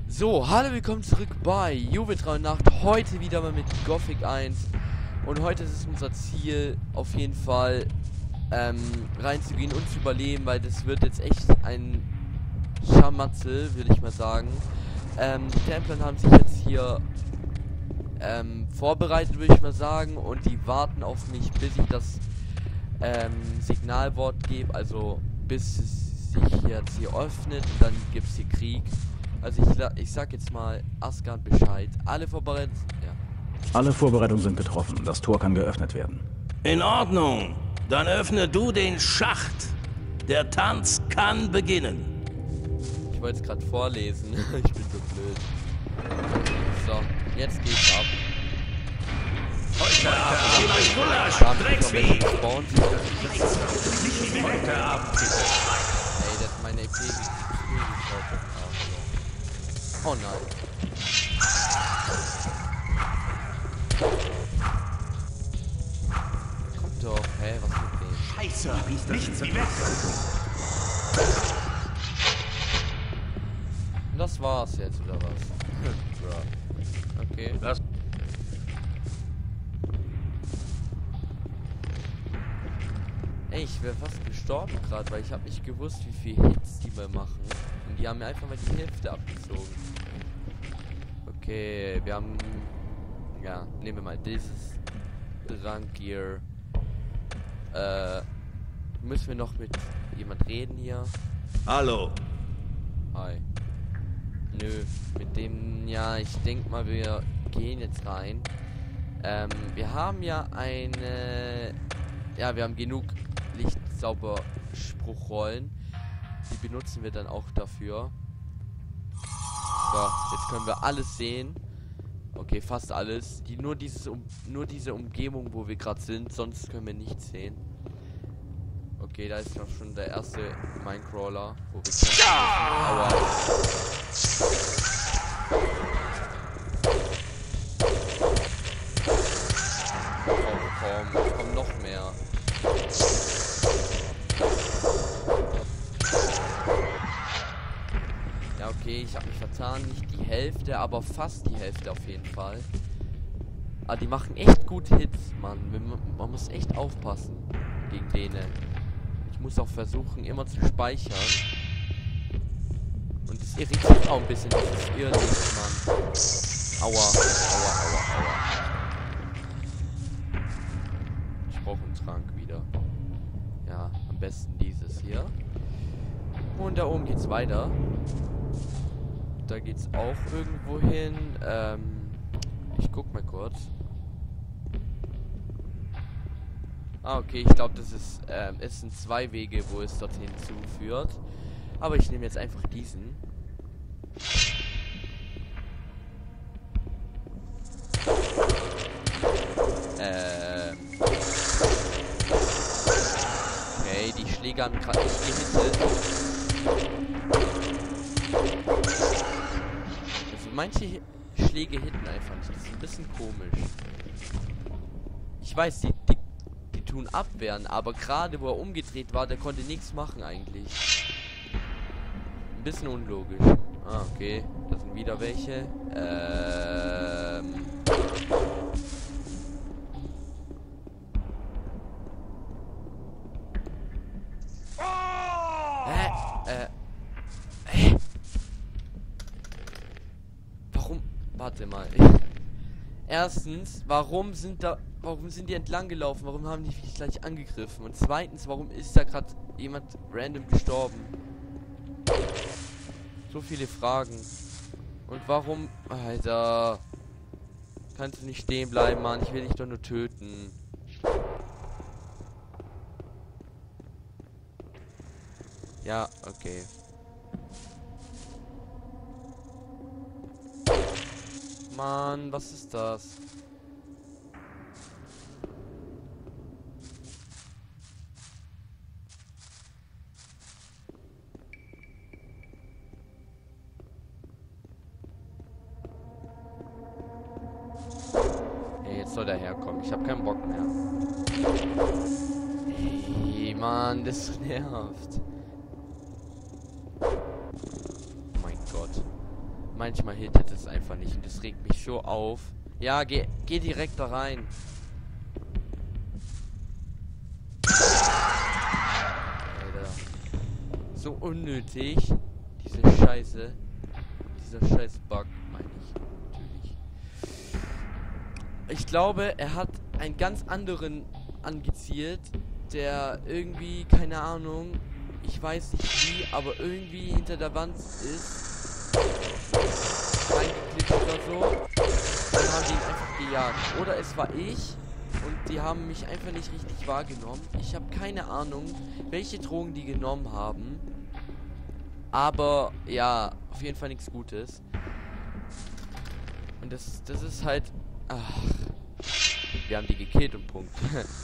So, hallo, willkommen zurück bei Juwel3 heute wieder mal mit Gothic 1. Und heute ist es unser Ziel, auf jeden Fall reinzugehen und zu überleben, weil das wird jetzt echt ein Scharmatzel, würde ich mal sagen. Die Templer haben sich jetzt hier vorbereitet, würde ich mal sagen, und die warten auf mich, bis ich das Signalwort gebe, also bis es sich jetzt hier öffnet und dann gibt es hier Krieg. Also ich sag jetzt mal Asgard Bescheid. Alle vorbereitet? Ja. Alle Vorbereitungen sind getroffen. Das Tor kann geöffnet werden. In Ordnung. Dann öffne du den Schacht. Der Tanz kann beginnen. Ich wollte es gerade vorlesen. Ich bin so blöd. So, jetzt geht's ab. Heute ab. Drecksvieh. Heute ab. Ey, das ist meine EP. Oh nein. Kommt doch, hä, was mit dem? Scheiße, nicht wie weg. Das war's jetzt, oder was? Okay. Das Ey, ich wäre fast gestorben gerade, weil ich habe nicht gewusst, wie viel Hits die mal machen. Und die haben mir einfach mal die Hälfte abgezogen. Okay, wir haben... Ja, nehmen wir mal dieses Dranggear. Müssen wir noch mit jemand reden hier? Hallo. Hi. Nö, mit dem... Ja, ich denke mal, wir gehen jetzt rein. Wir haben ja eine... Ja, wir haben genug Lichtsauberspruchrollen. Die benutzen wir dann auch dafür. So, jetzt können wir alles sehen. Okay, fast alles. Nur diese Umgebung, wo wir gerade sind, sonst können wir nichts sehen. Okay, da ist noch schon der erste Minecrawler, wo wir kämpfen. Aua. Oh, komm, kommen noch mehr. Ja, okay, ich habe mich vertan. Nicht die Hälfte, aber fast die Hälfte auf jeden Fall. Ah, die machen echt gut Hits, Mann. Man muss echt aufpassen gegen denen. Ich muss auch versuchen, immer zu speichern. Und das irritiert auch ein bisschen, dieses Irrlicht, Mann. Aua, aua, aua, aua. Ich brauche einen Trank wieder. Ja, am besten dieses hier. Und da oben geht's weiter. Da geht's auch irgendwo hin. Ich guck mal kurz. Ah, okay, ich glaube, das ist, es sind zwei Wege, wo es dorthin zuführt. Aber ich nehme jetzt einfach diesen. Okay, die Schläge haben gerade nicht gehittet. Also manche Schläge hitten einfach nicht. Das ist ein bisschen komisch. Ich weiß, die tun abwehren, aber gerade wo er umgedreht war, der konnte nichts machen eigentlich. Ein bisschen unlogisch. Ah, okay. Da sind wieder welche. Warum? Warte mal. Erstens, warum sind die entlang gelaufen? Warum haben die mich gleich angegriffen? Und zweitens, warum ist da gerade jemand random gestorben? So viele Fragen. Und warum... Alter. Kannst du nicht stehen bleiben, Mann? Ich will dich doch nur töten. Ja, okay. Mann, was ist das? Hey, jetzt soll der herkommen. Ich habe keinen Bock mehr. Hey, Mann, das nervt. Oh mein Gott. manchmal hittet es einfach nicht und das regt mich so auf. Ja, geh direkt da rein. Alter. So unnötig. Diese Scheiße. Dieser scheiß Bug, meine ich. Natürlich. Ich glaube, er hat einen ganz anderen angezielt, der irgendwie, keine Ahnung, ich weiß nicht wie, aber irgendwie hinter der Wand ist. Reingeklickt oder so. Dann haben die ihn einfach gejagt. Oder es war ich und die haben mich einfach nicht richtig wahrgenommen. Ich habe keine Ahnung, welche Drogen die genommen haben. Aber ja, auf jeden Fall nichts Gutes. Und das ist halt. Ach. Wir haben die gekillt und Punkt.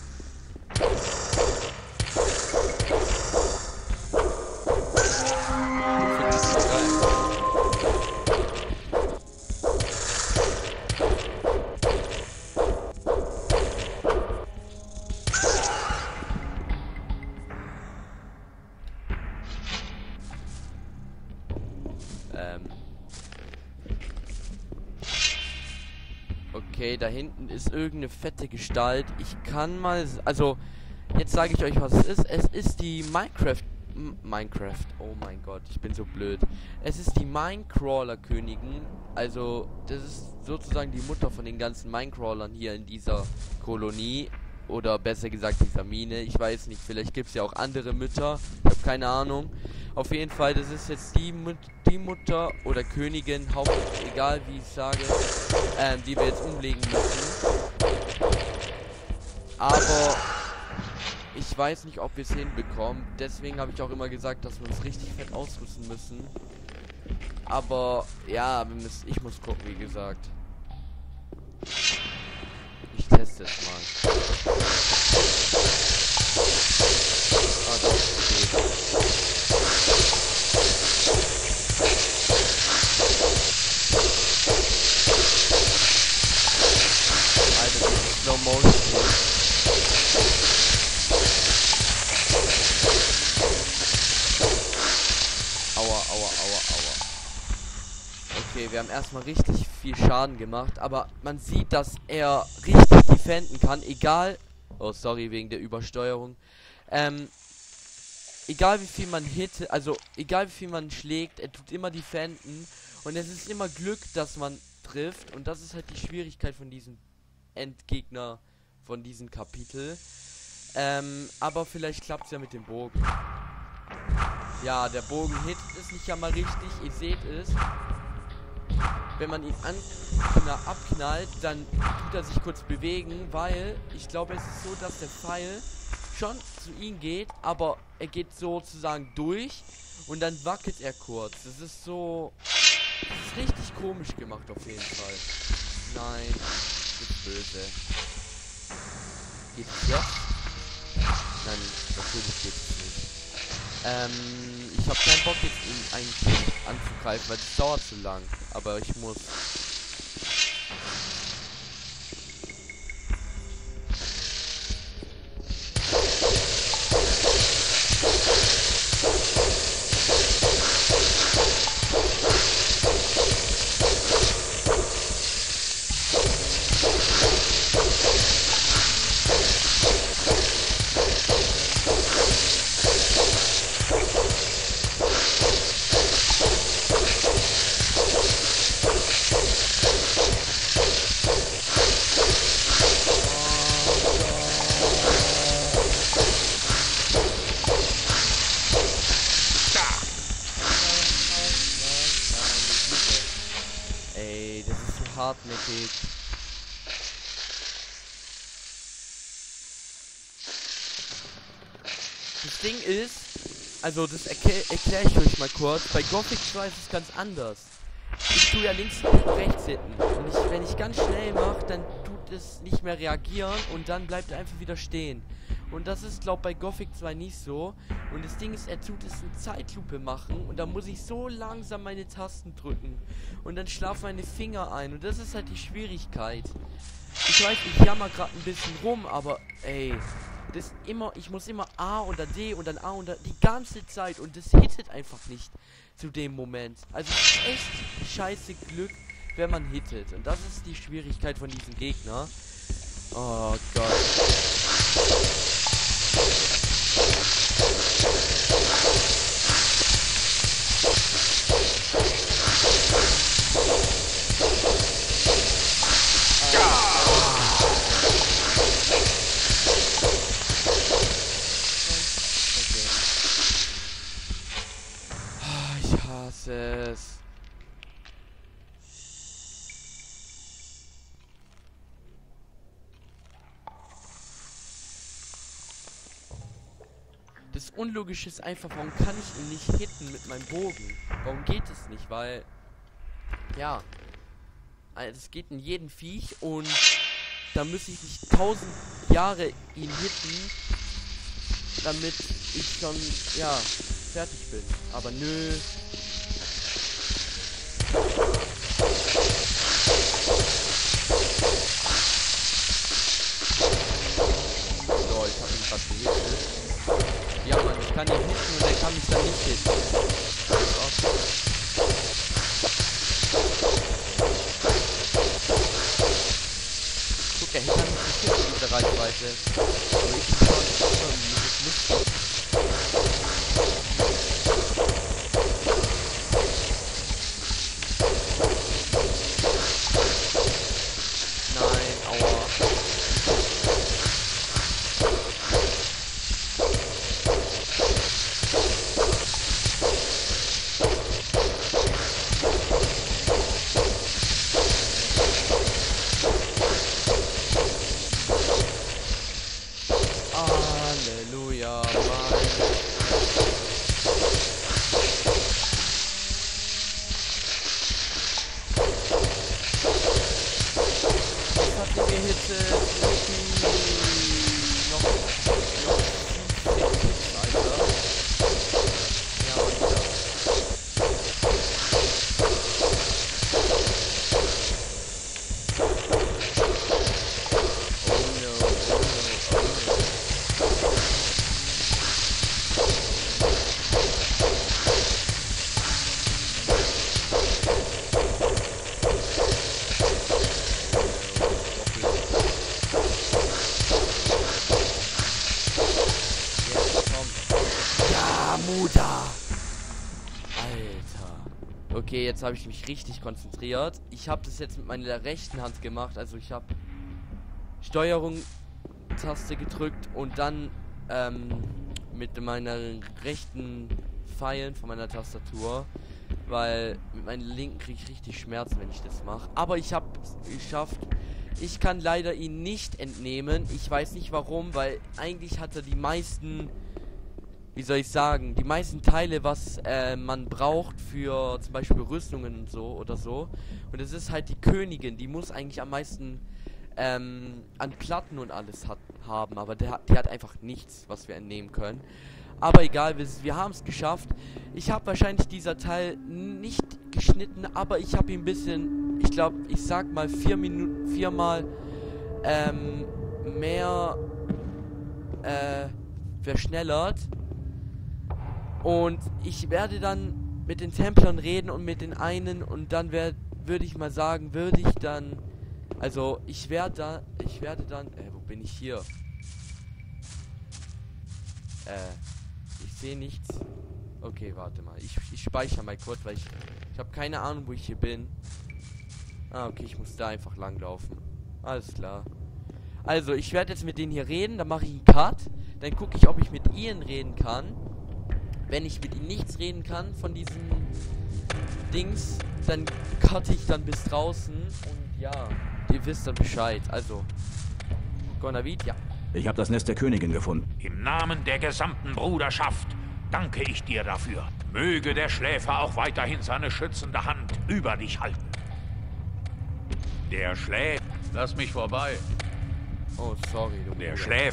Okay, da hinten ist irgendeine fette Gestalt. Ich kann mal... Also, jetzt sage ich euch, was es ist. Es ist die Minecraft... Oh mein Gott, ich bin so blöd. Es ist die Minecrawler-Königin. Also, das ist sozusagen die Mutter von den ganzen Minecrawlern hier in dieser Kolonie. Oder besser gesagt dieser Mine. Ich weiß nicht, vielleicht gibt es ja auch andere Mütter. Ich habe keine Ahnung. Auf jeden Fall, das ist jetzt die Mutter oder Königin, egal wie ich sage, die wir jetzt umlegen müssen. Aber ich weiß nicht, ob wir es hinbekommen. Deswegen habe ich auch immer gesagt, dass wir uns richtig fett ausrüsten müssen. Aber ja, ich muss gucken, wie gesagt. Ich teste es mal. Ah, das geht. Alter, dieses Slow Motion. Aua. Okay, wir haben erstmal richtig viel Schaden gemacht, aber man sieht, dass er richtig defenden kann, egal... Oh, sorry, wegen der Übersteuerung. Egal wie viel man egal wie viel man schlägt, er tut immer defenden. Und es ist immer Glück, dass man trifft. Und das ist halt die Schwierigkeit von diesem Endgegner, von diesem Kapitel. Aber vielleicht klappt es ja mit dem Bogen. Ja, der Bogen hittet es nicht ja mal richtig, ihr seht es. Wenn man ihn abknallt, dann tut er sich kurz bewegen, weil ich glaube, es ist so, dass der Pfeil schon zu ihm geht, aber er geht sozusagen durch und dann wackelt er kurz. Das ist so... Das ist richtig komisch gemacht auf jeden Fall. Nein, das ist böse. Geht es jetzt? Nein, natürlich geht es nicht. Ich habe keinen Bock jetzt ihn eigentlich anzugreifen, weil es dauert zu lang. Aber ich muss. Hartnäckig. Das Ding ist, also das erkläre ich euch mal kurz. Bei Gothic 2 ist es ganz anders. Ich tue ja links und rechts hitten. Und wenn ich ganz schnell mache, dann tut es nicht mehr reagieren und dann bleibt er einfach wieder stehen. Und das ist, glaube ich, bei Gothic 2 nicht so. Und das Ding ist, er tut es in Zeitlupe machen. Und da muss ich so langsam meine Tasten drücken. Und dann schlafen meine Finger ein. Und das ist halt die Schwierigkeit. Ich weiß, ich jammer gerade ein bisschen rum, aber ey, das immer, ich muss immer A und dann D und dann A und dann die ganze Zeit und das hittet einfach nicht zu dem Moment. Also es ist echt scheiße Glück, wenn man hittet. Und das ist die Schwierigkeit von diesem Gegner. Oh Gott. Ich hasse es. Das Unlogische ist einfach, warum kann ich ihn nicht hitten mit meinem Bogen? Warum geht es nicht? Weil, ja, es geht in jeden Viech und da müsste ich nicht 1000 Jahre ihn hitten, damit ich schon, ja, fertig bin. Aber nö. So, ich hab ihn gerade gehittet. Ja, Mann, ich kann ihn hitten und er kann mich dann nicht hitten. Guck, er kann mich nicht hitten mit der Reichweite. Aber ich kann irgendwie das lustig. Nein, aua. Halleluja, Mann. Was hat der gehittet? Noch 6 Hits, Alter. Ja, Mann, wieder. Oh no, oh no, oh no. Ja, Mutter! Alter. Okay, jetzt habe ich mich richtig konzentriert. Ich habe das jetzt mit meiner rechten Hand gemacht. Also ich habe Steuerung-Taste gedrückt und dann mit meiner rechten Pfeilen von meiner Tastatur. Weil mit meinen linken kriege ich richtig Schmerzen, wenn ich das mache. Aber ich habe es geschafft. Ich kann leider ihn nicht entnehmen. Ich weiß nicht warum, weil eigentlich hat er die meisten, wie soll ich sagen, die meisten Teile, was man braucht für zum Beispiel Rüstungen und so oder so. Und es ist halt die Königin, die muss eigentlich am meisten an Platten und alles haben. Aber die hat einfach nichts, was wir entnehmen können. Aber egal, wir haben es geschafft. Ich habe wahrscheinlich dieser Teil nicht geschnitten, aber ich habe ihn ein bisschen, ich glaube, ich sag mal 4mal mehr verschnellert. Und ich werde dann mit den Templern reden und mit den einen und dann würde ich mal sagen, also ich werde dann, wo bin ich hier? Ich sehe nichts. Okay, warte mal. Ich speichere mal kurz, weil ich habe keine Ahnung, wo ich hier bin. Ah, okay, ich muss da einfach langlaufen. Alles klar. Also, ich werde jetzt mit denen hier reden, dann mache ich einen Cut. Dann gucke ich, ob ich mit ihnen reden kann. Wenn ich mit ihnen nichts reden kann von diesen Dings, dann cutte ich dann bis draußen. Und ja, ihr wisst dann Bescheid. Also, Gonavid, ja. Ich habe das Nest der Königin gefunden. Im Namen der gesamten Bruderschaft danke ich dir dafür. Möge der Schläfer auch weiterhin seine schützende Hand über dich halten. Der Schläfer... Lass mich vorbei. Oh, sorry, du Der Bruder. Schläfer...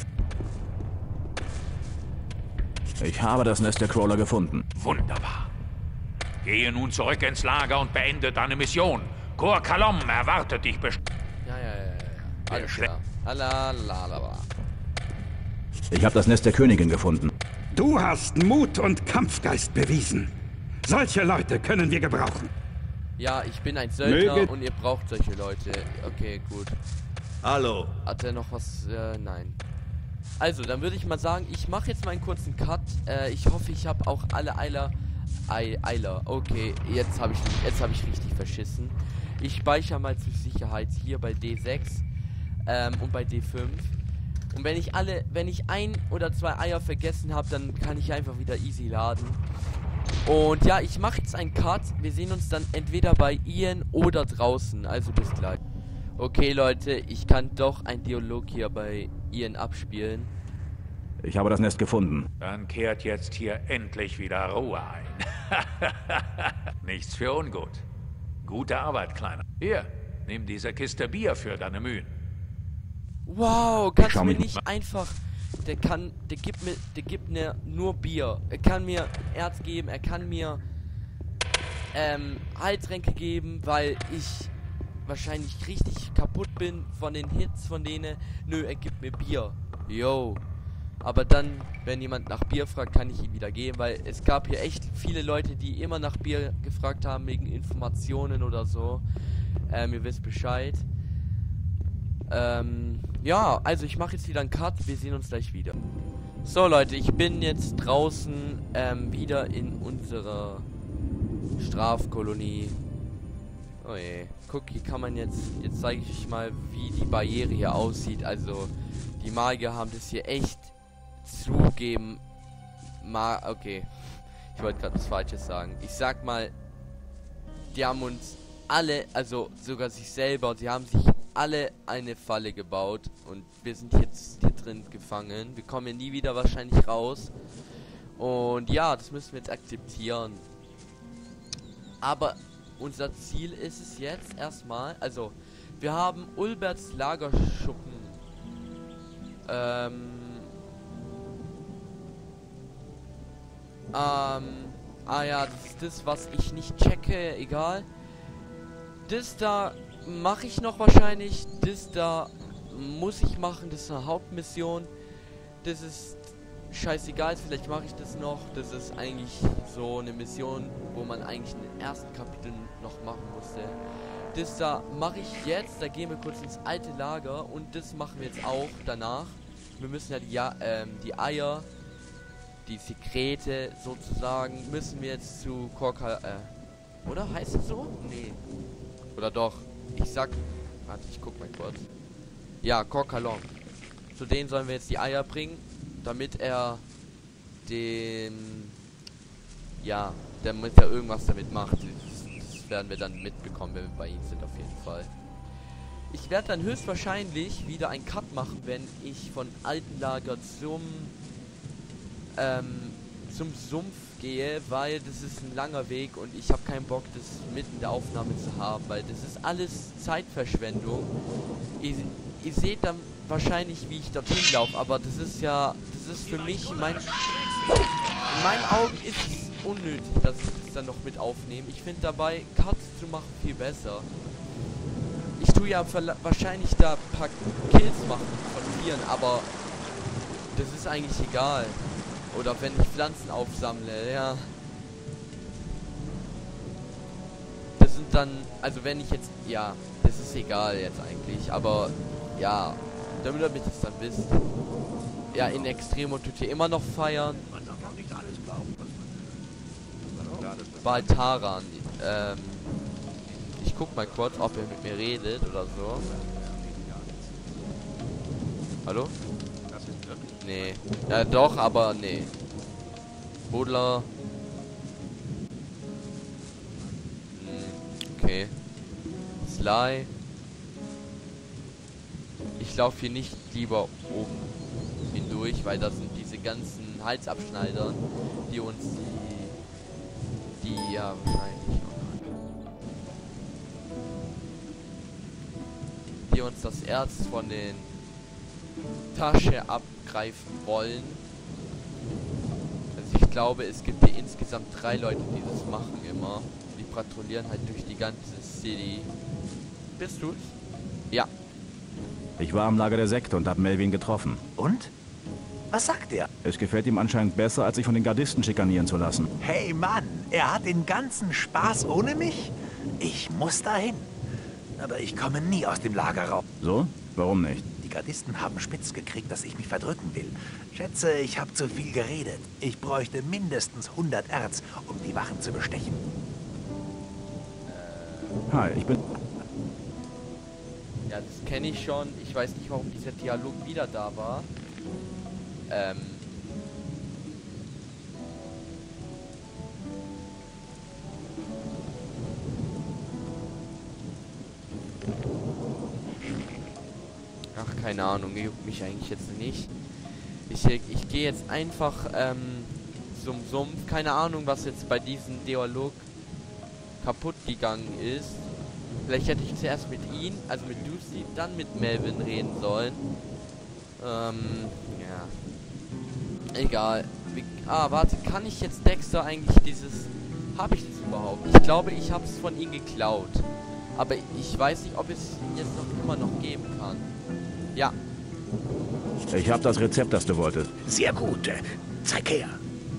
Ich habe das Nest der Crawler gefunden. Wunderbar. Gehe nun zurück ins Lager und beende deine Mission. Kor Kalom erwartet dich bestimmt. Ja. Alles klar. Alalalala. Ich habe das Nest der Königin gefunden. Du hast Mut und Kampfgeist bewiesen. Solche Leute können wir gebrauchen. Ja, ich bin ein Söldner und ihr braucht solche Leute. Okay, gut. Hallo. Hat er noch was? Nein. Also, dann würde ich mal sagen, ich mache jetzt mal einen kurzen Cut. Ich hoffe, ich habe auch alle Eiler. Okay, jetzt habe ich richtig verschissen. Ich speichere mal zur Sicherheit hier bei D6 und bei D5. Und wenn ich ein oder zwei Eier vergessen habe, dann kann ich einfach wieder easy laden. Und ja, ich mache jetzt einen Cut. Wir sehen uns dann entweder bei Ian oder draußen. Also bis gleich. Okay, Leute, ich kann doch einen Dialog hier bei Ian abspielen. Ich habe das Nest gefunden. Dann kehrt jetzt hier endlich wieder Ruhe ein. Nichts für ungut. Gute Arbeit, Kleiner. Hier, nimm diese Kiste Bier für deine Mühen. Wow, kannst du mir nicht einfach... Der gibt mir nur Bier. Er kann mir Erz geben, er kann mir Heiltränke geben, weil ich wahrscheinlich richtig kaputt bin von den Hits von denen. Nö, er gibt mir Bier. Yo. Aber dann, wenn jemand nach Bier fragt, kann ich ihm wieder geben, weil es gab hier echt viele Leute, die immer nach Bier gefragt haben, wegen Informationen oder so. Ihr wisst Bescheid. Ja, also ich mache jetzt wieder einen Cut, wir sehen uns gleich wieder. So Leute, ich bin jetzt draußen wieder in unserer Strafkolonie. Oh je, guck, hier kann man jetzt zeige ich euch mal, wie die Barriere hier aussieht. Also, die Magier haben das hier echt zugeben. Okay, ich wollte gerade was Falsches sagen. Ich sag mal, die haben uns alle, also sogar sich selber, sie haben sich alle eine Falle gebaut und wir sind jetzt hier drin gefangen. Wir kommen nie wieder wahrscheinlich raus. Und ja, das müssen wir jetzt akzeptieren. Aber unser Ziel ist es jetzt erstmal, also wir haben Ulberts Lagerschuppen. Ja, das ist das, was ich nicht checke, egal. Das da mache ich noch wahrscheinlich. Das da muss ich machen. Das ist eine Hauptmission. Das ist scheißegal. Vielleicht mache ich das noch. Das ist eigentlich so eine Mission, wo man eigentlich in den ersten Kapiteln noch machen musste. Das da mache ich jetzt. Da gehen wir kurz ins alte Lager. Und das machen wir jetzt auch danach. Wir müssen ja die Eier, die Sekrete sozusagen, müssen wir jetzt zu Korka... Oder heißt es so? Nee. Oder doch? Ich sag... Warte, ich guck mal kurz. Ja, Korkalon. Zu denen sollen wir jetzt die Eier bringen, damit er den... Ja, damit er irgendwas damit macht. Das werden wir dann mitbekommen, wenn wir bei ihm sind, auf jeden Fall. Ich werde dann höchstwahrscheinlich wieder einen Cut machen, wenn ich von Altenlager zum Sumpf gehe, weil das ist ein langer Weg und ich habe keinen Bock, das mitten in der Aufnahme zu haben, weil das ist alles Zeitverschwendung. Ihr seht dann wahrscheinlich, wie ich dorthin laufe, aber das ist für mich, in meinen Augen ist es unnötig, dass ich das dann noch mit aufnehme. Ich finde dabei, Cuts zu machen viel besser. Ich tue ja wahrscheinlich da ein paar Kills machen von Tieren, aber das ist eigentlich egal. Oder wenn ich Pflanzen aufsammle, ja. Das sind dann, also wenn ich jetzt, ja, das ist egal jetzt eigentlich, aber ja, damit ihr das dann wisst. Ja, in Extremo tut ihr immer noch feiern. Baltaran, ich guck mal kurz, ob er mit mir redet oder so. Hallo? Nee. Ja, doch, aber nee. Bodler. Okay. Sly. Ich laufe hier nicht lieber oben hindurch, weil das sind diese ganzen Halsabschneider, die uns die ja wahrscheinlich die uns das Erz von den Tasche abgreifen wollen. Also ich glaube, es gibt hier insgesamt 3 Leute, die das machen immer. Die patrouillieren halt durch die ganze City. Bist du's? Ja. Ich war am Lager der Sekte und hab Melvin getroffen. Und? Was sagt er? Es gefällt ihm anscheinend besser, als sich von den Gardisten schikanieren zu lassen. Hey Mann, er hat den ganzen Spaß ohne mich? Ich muss dahin. Aber ich komme nie aus dem Lager raus. So? Warum nicht? Die Gardisten haben spitz gekriegt, dass ich mich verdrücken will. Schätze, ich habe zu viel geredet. Ich bräuchte mindestens 100 Erz, um die Wachen zu bestechen. Hi, ich bin... Ja, das kenne ich schon. Ich weiß nicht, warum dieser Dialog wieder da war. Ach, keine Ahnung, juckt mich eigentlich jetzt nicht. Ich gehe jetzt einfach zum Sumpf. Keine Ahnung, was jetzt bei diesem Dialog kaputt gegangen ist. Vielleicht hätte ich zuerst mit ihm, also mit Lucy, dann mit Melvin reden sollen. Ja. Egal. Warte, kann ich jetzt Dexter eigentlich dieses... Habe ich das überhaupt? Ich glaube, ich habe es von ihm geklaut. Aber ich weiß nicht, ob es jetzt noch immer noch geben kann. Ja. Ich habe das Rezept, das du wolltest. Sehr gut. Zeig her.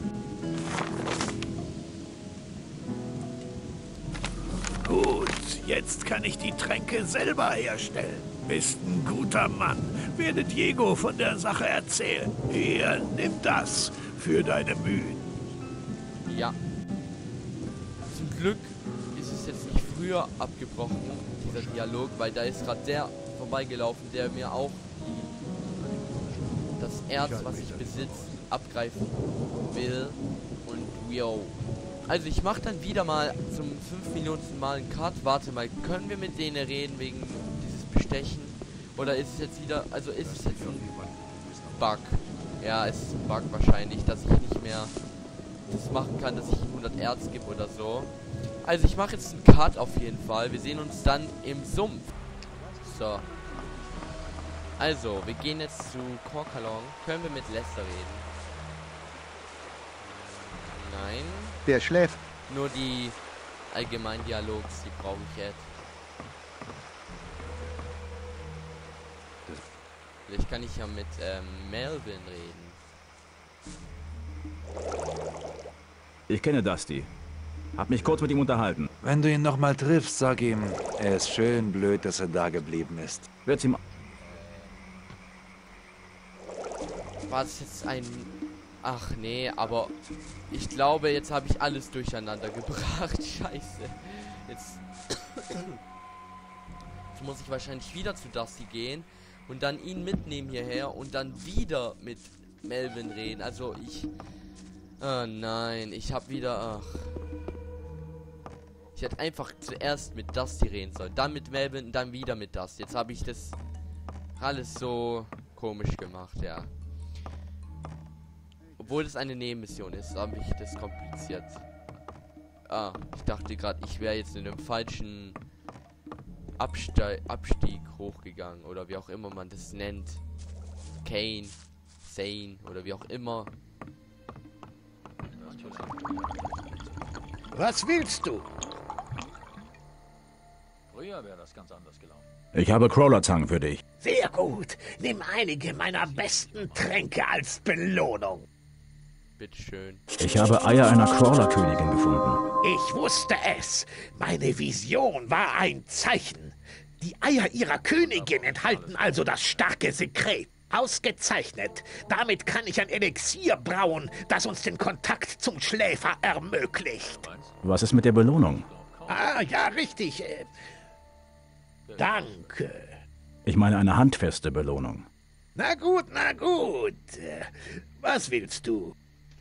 Gut, jetzt kann ich die Tränke selber herstellen. Bist ein guter Mann. Werde Diego von der Sache erzählen. Hier, nimm das für deine Mühen. Ja. Zum Glück ist es jetzt nicht früher abgebrochen, dieser Dialog, weil da ist gerade der vorbeigelaufen, der mir auch das Erz, was ich besitze, abgreifen will. Und yo. Also ich mache dann wieder mal zum 5 Minuten mal einen Cut. Warte mal, können wir mit denen reden wegen dieses Bestechen? Oder ist es jetzt wieder, also ist es jetzt ein Bug? Ja, es ist ein Bug wahrscheinlich, dass ich nicht mehr das machen kann, dass ich ihm 100 Erz gebe oder so. Also ich mache jetzt einen Cut auf jeden Fall. Wir sehen uns dann im Sumpf. So. Also, wir gehen jetzt zu Korkalon. Können wir mit Lester reden? Nein. Der schläft. Nur die allgemeinen Dialogs, die brauche ich jetzt. Vielleicht kann ich ja mit Melvin reden. Ich kenne Dusty. Hab mich kurz mit ihm unterhalten. Wenn du ihn noch mal triffst, sag ihm, er ist schön blöd, dass er da geblieben ist. Wird's ihm... War es jetzt ein... Ach nee, aber ich glaube, jetzt habe ich alles durcheinander gebracht. Scheiße. Jetzt muss ich wahrscheinlich wieder zu Dusty gehen und dann ihn mitnehmen hierher und dann wieder mit Melvin reden. Also ich... Oh nein, ich habe wieder... Ach. Ich hätte einfach zuerst mit Dusty reden sollen, dann mit Melvin, dann wieder mit Dusty. Jetzt habe ich das alles so komisch gemacht, ja. Obwohl das eine Nebenmission ist, habe ich das kompliziert. Ah, ich dachte gerade, ich wäre jetzt in einem falschen Abstieg hochgegangen. Oder wie auch immer man das nennt. Kane, Zane oder wie auch immer. Was willst du? Früher wäre das ganz anders gelaufen. Ich habe Crawlerzangen für dich. Sehr gut. Nimm einige meiner besten Tränke als Belohnung. Bitteschön. Ich habe Eier einer Crawlerkönigin gefunden. Ich wusste es. Meine Vision war ein Zeichen. Die Eier ihrer Königin enthalten also das starke Sekret. Ausgezeichnet. Damit kann ich ein Elixier brauen, das uns den Kontakt zum Schläfer ermöglicht. Was ist mit der Belohnung? Ah, ja, richtig. Danke. Ich meine eine handfeste Belohnung. Na gut, na gut. Was willst du?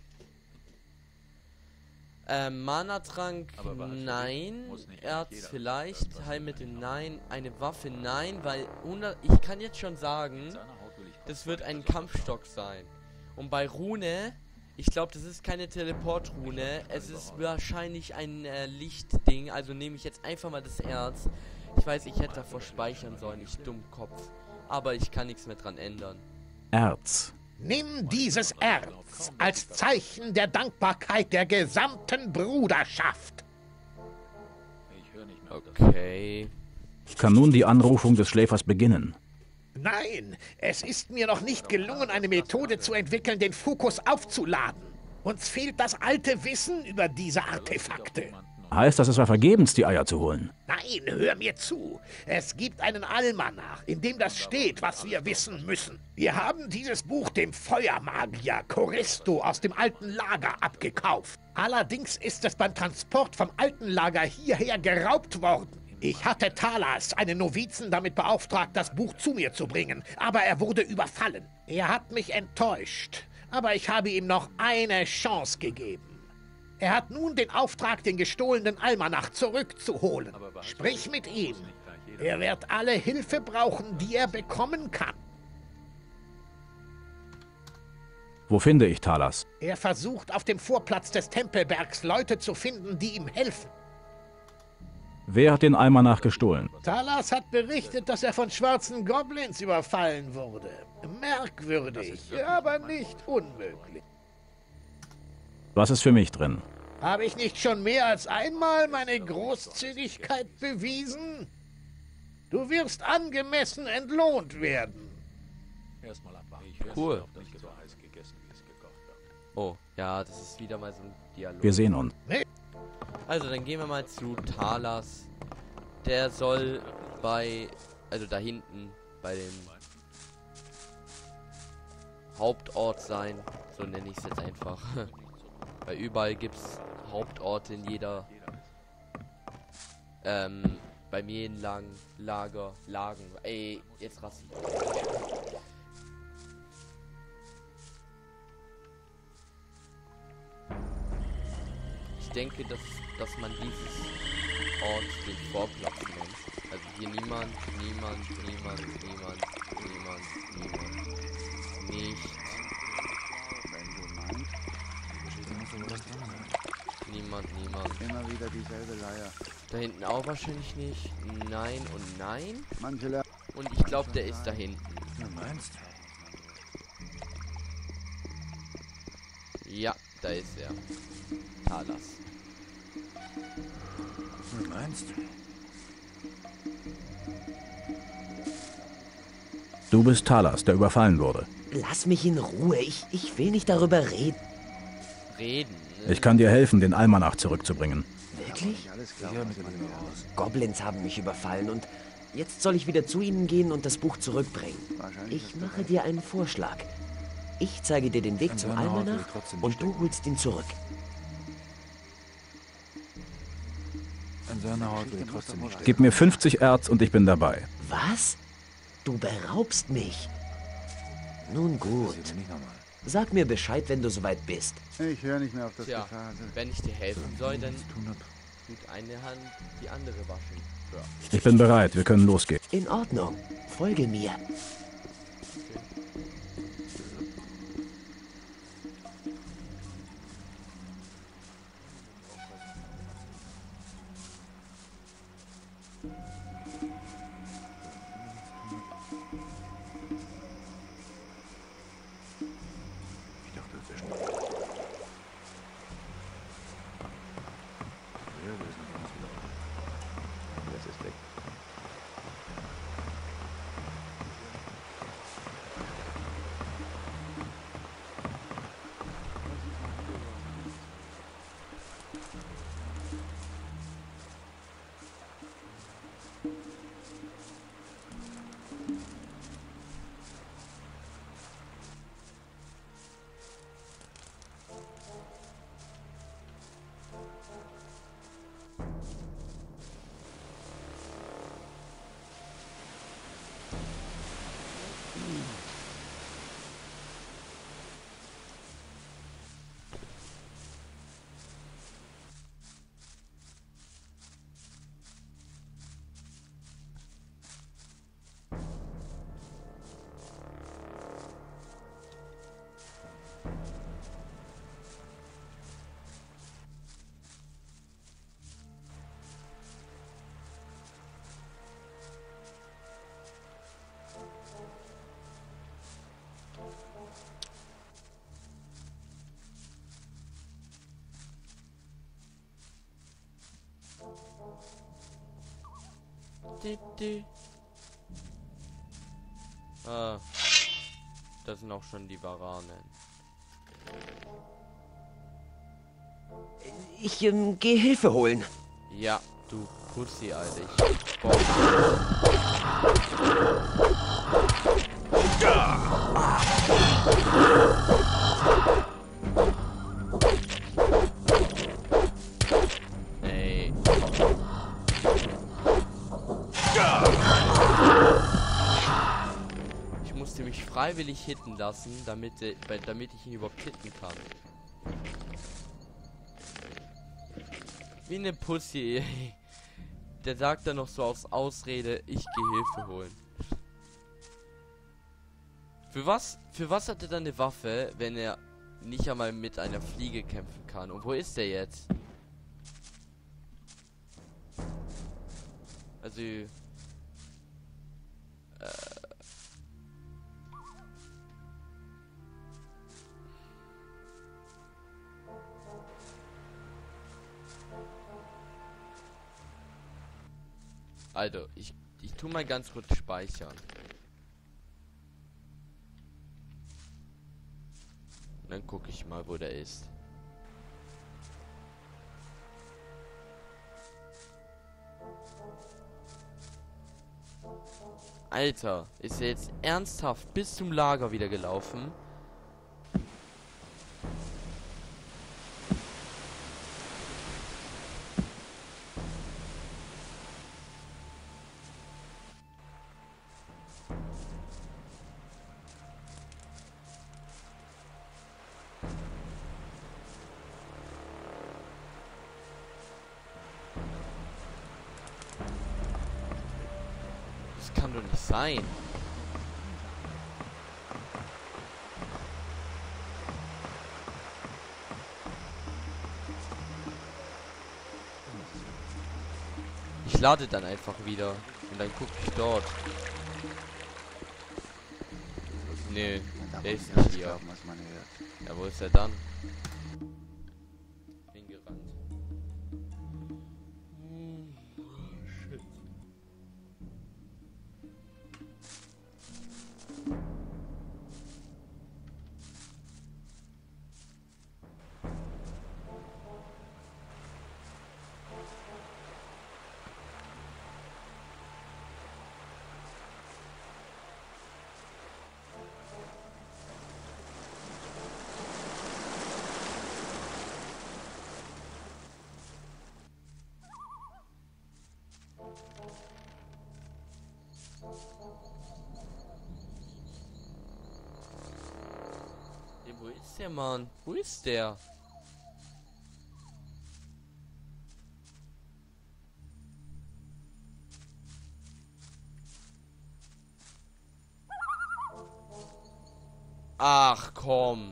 Mana-Trank, nein. Erz vielleicht. Heilmittel, nein. Eine Waffe, nein. Weil ich kann jetzt schon sagen, das wird ein Kampfstock sein. Und bei Rune, ich glaube, das ist keine Teleport-Rune. Es ist wahrscheinlich ein Lichtding. Also nehme ich jetzt einfach mal das Erz. Ich weiß, ich hätte davor speichern sollen. Ich Dummkopf. Aber ich kann nichts mehr dran ändern. Erz. Nimm dieses Erz als Zeichen der Dankbarkeit der gesamten Bruderschaft. Okay. Kann nun die Anrufung des Schläfers beginnen. Nein, es ist mir noch nicht gelungen, eine Methode zu entwickeln, den Fokus aufzuladen. Uns fehlt das alte Wissen über diese Artefakte. Heißt das, es war vergebens, die Eier zu holen? Nein, hör mir zu. Es gibt einen Almanach, in dem das steht, was wir wissen müssen. Wir haben dieses Buch dem Feuermagier Choristo aus dem alten Lager abgekauft. Allerdings ist es beim Transport vom alten Lager hierher geraubt worden. Ich hatte Talas, einen Novizen, damit beauftragt, das Buch zu mir zu bringen, aber er wurde überfallen. Er hat mich enttäuscht, aber ich habe ihm noch eine Chance gegeben. Er hat nun den Auftrag, den gestohlenen Almanach zurückzuholen. Sprich mit ihm. Er wird alle Hilfe brauchen, die er bekommen kann. Wo finde ich Talas? Er versucht, auf dem Vorplatz des Tempelbergs Leute zu finden, die ihm helfen. Wer hat den Almanach gestohlen? Talas hat berichtet, dass er von schwarzen Goblins überfallen wurde. Merkwürdig, aber nicht unmöglich. Was ist für mich drin? Habe ich nicht schon mehr als einmal meine Großzügigkeit bewiesen? Du wirst angemessen entlohnt werden. Erstmal abwarten. Cool. Nicht so heiß gegessen, wie es gekocht wird. Oh, ja, das ist wieder mal so ein Dialog. Wir sehen uns. Also, dann gehen wir mal zu Talas. Der soll also da hinten, bei dem Hauptort sein. So nenne ich es jetzt einfach. Weil überall gibt's Hauptorte in jeder, beim jeden Lagen. Ey, jetzt raste ich. Ich denke, dass man dieses Ort den Vorplatz nennt. Also hier niemand. Nicht. Niemand. Immer wieder dieselbe Leier. Da hinten auch wahrscheinlich nicht. Nein und nein. Manche Und ich glaube, der ist da hinten. Du meinst? Ja, da ist er. Talas. Du meinst? Du bist Talas, der überfallen wurde. Lass mich in Ruhe. Ich will nicht darüber reden. Ich kann dir helfen, den Almanach zurückzubringen. Wirklich? alles klar. Goblins haben mich überfallen und jetzt soll ich wieder zu ihnen gehen und das Buch zurückbringen. Ich mache dir einen Vorschlag. Ich zeige dir den Weg zum seiner Haut will Almanach ich trotzdem und nicht du holst ihn zurück. An seiner Haut will ich trotzdem nicht. Gib mir 50 Erz und ich bin dabei. Was? Du beraubst mich? Nun gut. Das ist nicht normal. Sag mir Bescheid, wenn du soweit bist. Ich höre nicht mehr auf das Tja, Gefasel. wenn ich dir helfen soll, dann Tun hat. tut eine Hand die andere waschen. Ja. Ich bin bereit, wir können losgehen. In Ordnung. Folge mir. Ich dachte, das wäre schnell. Ja, wir sind ganz wieder. Das ist weg. Ah. Das sind auch schon die Waranen. Ich gehe Hilfe holen. Ja, du Pussy, Alter. Ey. Ich musste mich freiwillig hitten lassen, damit ich ihn überhaupt hitten kann. Wie eine Pussy. Der sagt dann noch so aus Ausrede, ich gehe Hilfe holen. Für was hat er dann eine Waffe, wenn er nicht einmal mit einer Fliege kämpfen kann? Und wo ist er jetzt? Also Also, ich tu mal ganz kurz speichern. Und dann gucke ich mal, wo der ist. Alter, ist er jetzt ernsthaft bis zum Lager wieder gelaufen? Das kann doch nicht sein. Ich lade dann einfach wieder und dann gucke ich dort. Nee, der ist nicht hier. Ja, wo ist er dann? Hingerannt. Shit. Hey, wo ist der Mann? Wo ist der? Ach komm.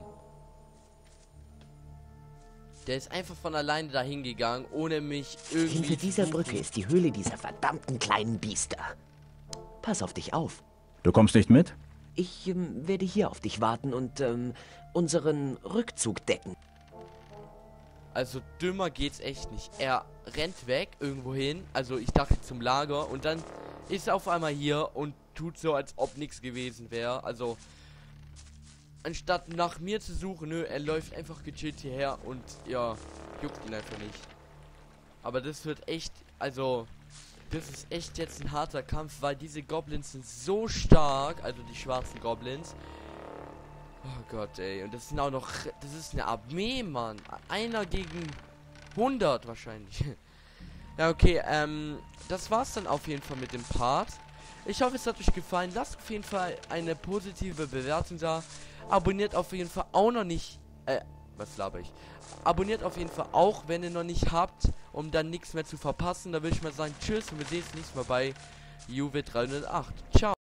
Der ist einfach von alleine dahin gegangen, ohne mich irgendwie. Hinter dieser Brücke ist die Höhle dieser verdammten kleinen Biester. Pass auf dich auf. Du kommst nicht mit? Ich werde hier auf dich warten und unseren Rückzug decken. Also dümmer geht's echt nicht. Er rennt weg irgendwo hin, also ich dachte zum Lager, und dann ist er auf einmal hier und tut so, als ob nichts gewesen wäre. Also anstatt nach mir zu suchen, nö, er läuft einfach gechillt hierher und ja, juckt ihn einfach nicht. Aber das wird echt, also das ist echt jetzt ein harter Kampf, weil diese Goblins sind so stark, also die schwarzen Goblins. Oh Gott, ey, und das sind auch noch, das ist eine Armee, Mann. Einer gegen 100 wahrscheinlich. Ja, okay, das war's dann auf jeden Fall mit dem Part. Ich hoffe, es hat euch gefallen. Lasst auf jeden Fall eine positive Bewertung da. Abonniert auf jeden Fall auch noch nicht, was laber ich? Abonniert auf jeden Fall auch, wenn ihr noch nicht habt, um dann nichts mehr zu verpassen. Da würde ich mal sagen, tschüss und wir sehen uns nächstes Mal bei Juve 308. Ciao.